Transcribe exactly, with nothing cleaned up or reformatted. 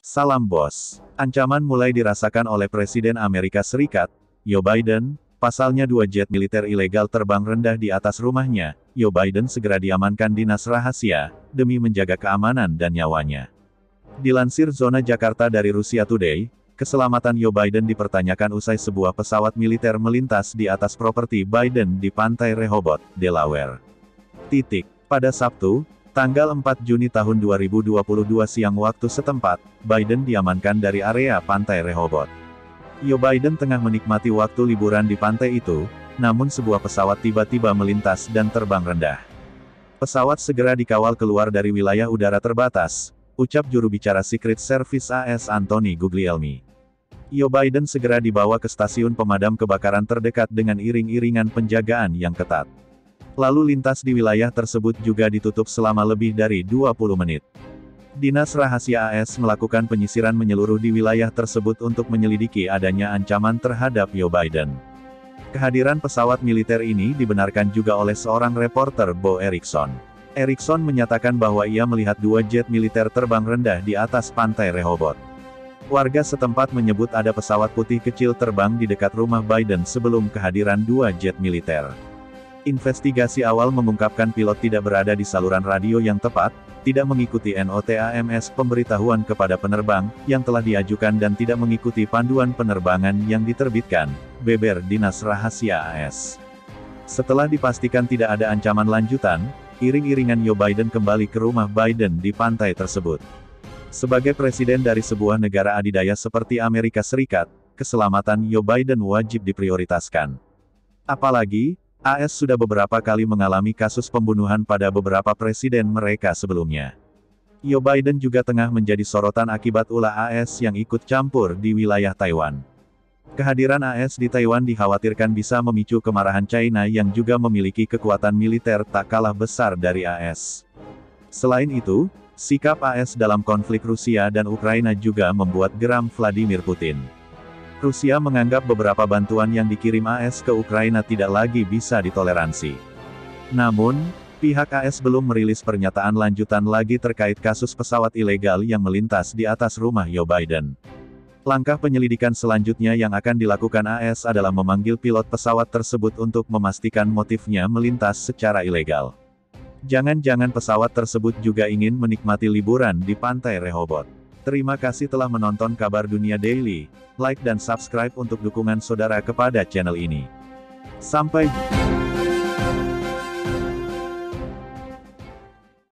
Salam bos. Ancaman mulai dirasakan oleh Presiden Amerika Serikat, Joe Biden. Pasalnya dua jet militer ilegal terbang rendah di atas rumahnya. Joe Biden segera diamankan dinas rahasia, demi menjaga keamanan dan nyawanya. Dilansir Zona Jakarta dari Rusia Today, keselamatan Joe Biden dipertanyakan usai sebuah pesawat militer melintas di atas properti Biden di Pantai Rehoboth, Delaware. Titik. Pada Sabtu, tanggal empat Juni tahun dua ribu dua puluh dua siang waktu setempat, Biden diamankan dari area Pantai Rehoboth. Joe Biden tengah menikmati waktu liburan di pantai itu, namun sebuah pesawat tiba-tiba melintas dan terbang rendah. Pesawat segera dikawal keluar dari wilayah udara terbatas, ucap juru bicara Secret Service A S Anthony Guglielmi. Joe Biden segera dibawa ke stasiun pemadam kebakaran terdekat dengan iring-iringan penjagaan yang ketat. Lalu lintas di wilayah tersebut juga ditutup selama lebih dari dua puluh menit. Dinas Rahasia A S melakukan penyisiran menyeluruh di wilayah tersebut untuk menyelidiki adanya ancaman terhadap Joe Biden. Kehadiran pesawat militer ini dibenarkan juga oleh seorang reporter Bo Erickson. Erickson menyatakan bahwa ia melihat dua jet militer terbang rendah di atas Pantai Rehoboth. Warga setempat menyebut ada pesawat putih kecil terbang di dekat rumah Biden sebelum kehadiran dua jet militer. Investigasi awal mengungkapkan pilot tidak berada di saluran radio yang tepat, tidak mengikuti NOTAMS pemberitahuan kepada penerbang, yang telah diajukan dan tidak mengikuti panduan penerbangan yang diterbitkan, beber Dinas Rahasia A S. Setelah dipastikan tidak ada ancaman lanjutan, iring-iringan Joe Biden kembali ke rumah Biden di pantai tersebut. Sebagai presiden dari sebuah negara adidaya seperti Amerika Serikat, keselamatan Joe Biden wajib diprioritaskan. Apalagi, A S sudah beberapa kali mengalami kasus pembunuhan pada beberapa presiden mereka sebelumnya. Joe Biden juga tengah menjadi sorotan akibat ulah A S yang ikut campur di wilayah Taiwan. Kehadiran A S di Taiwan dikhawatirkan bisa memicu kemarahan China yang juga memiliki kekuatan militer tak kalah besar dari A S. Selain itu, sikap A S dalam konflik Rusia dan Ukraina juga membuat geram Vladimir Putin. Rusia menganggap beberapa bantuan yang dikirim A S ke Ukraina tidak lagi bisa ditoleransi. Namun, pihak A S belum merilis pernyataan lanjutan lagi terkait kasus pesawat ilegal yang melintas di atas rumah Joe Biden. Langkah penyelidikan selanjutnya yang akan dilakukan A S adalah memanggil pilot pesawat tersebut untuk memastikan motifnya melintas secara ilegal. Jangan-jangan pesawat tersebut juga ingin menikmati liburan di Pantai Rehoboth. Terima kasih telah menonton Kabar Dunia Daily. Like dan subscribe untuk dukungan saudara kepada channel ini. Sampai jumpa.